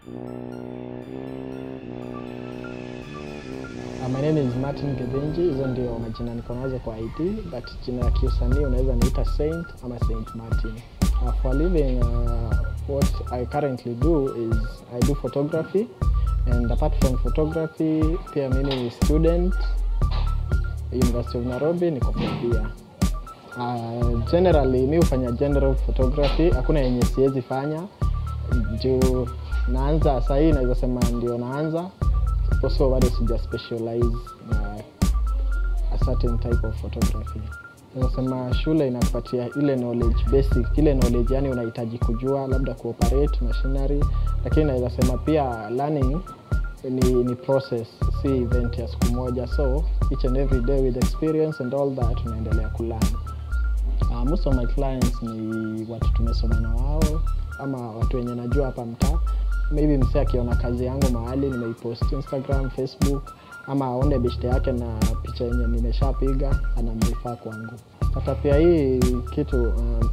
My name is Martin Gebenji. Hizo ndio majina niko nazo kwa IT, but jina ya kiusanii unaweza niita Saint ama Saint Martin. For a living, what I currently do is I do photography, and apart from photography, pia mimi ni student University of Nairobi, niko pia. Generally mimi hufanya general photography, hakuna yenye siwezi fanya. Juu naanza sasa hii naweza sema ndio naanza. Also bado sija specialize a certain type of photography. Nasema shule inakupatia ile knowledge basic, ile knowledge yani unahitaji kujua labda kuoperate machinery, lakini naweza sema pia learning ni process, si event ya siku moja. So each and every day with experience and all that unaendelea kulearn. Most of my clients ni watu tumesoma na wao ama watu wenye najua hapa mtaa. Maybe msee akiona kazi yangu mahali nimeipost Instagram, Facebook, ama aone beshte yake na picha yenye nimeshapiga anamrefer kwangu. Hata pia hii kitu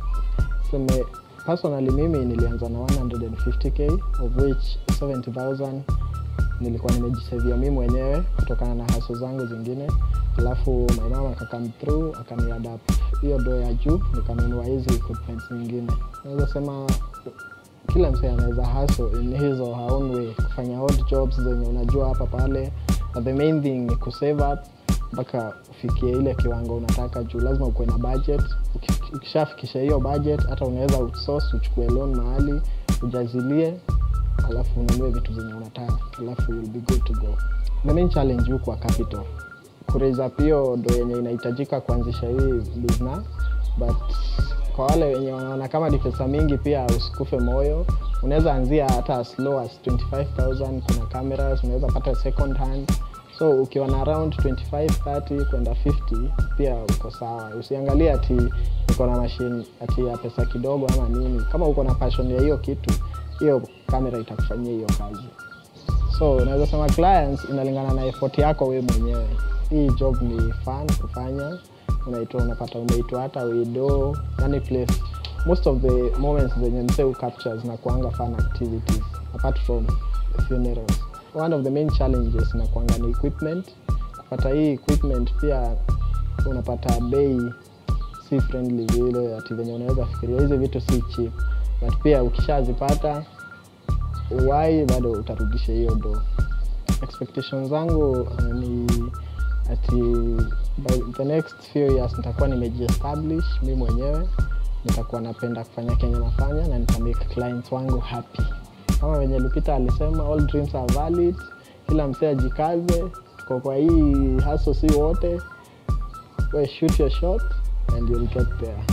personally mimi nilianza na 150k of which 70,000 nilikuwa nimejisavia mimi mwenyewe kutokana na hustle zangu zingine. Alafu my mama akakam through akaniadapt hiyo do ya juu nikanunua hizi equipment nyingine. Naweza sema kila msee anaweza hustle in his or her own way, kufanya odd jobs zenye unajua hapa pale, but the main thing ni kusave up mpaka ufikie ile kiwango unataka. Juu lazima ukuwe na budget. Ukishafikisha hiyo budget hata unaweza outsource, uchukue loan mahali ujazilie, alafu ununue vitu zenye unataka, alafu you'll be good to go. The main challenge huko kwa capital, kuraise up hiyo do yenye inahitajika kuanzisha hii business. But kwa wale wenye wanaona kama ni pesa mingi pia usikufe moyo. Unaweza anzia hata as low as 25,000. Kuna cameras unaweza pata second hand. So ukiwa na around 25, 30 kwenda 50 pia uko sawa. Usiangalie ati uko na machine ati ya pesa kidogo ama nini. Kama uko na passion ya hiyo kitu, hiyo kamera itakufanyia hiyo kazi. So unaweza sema clients inalingana na effort yako wewe mwenyewe. Hii job ni fun kufanya. Unapata umeitwa hata widow, yani place. Most of the moments zenye mseu captures na kuanga fun activities apart from funerals. One of the main challenges na kuanga ni equipment. Kupata hii equipment pia unapata bei si friendly vile ati venye unaweza fikiria. Hizo vitu si cheap, but pia ukishazipata why bado utarudisha hiyo do. Expectations zangu ni ati by the next few years nitakuwa nimejiestablish mimi mwenyewe, nitakuwa napenda kufanya kenye nafanya na nitamake clients wangu happy. Kama wenye Lupita alisema, all dreams are valid. Kila msee ajikaze, tuko kwa hii hustle si wote. We shoot your shot and you'll get there.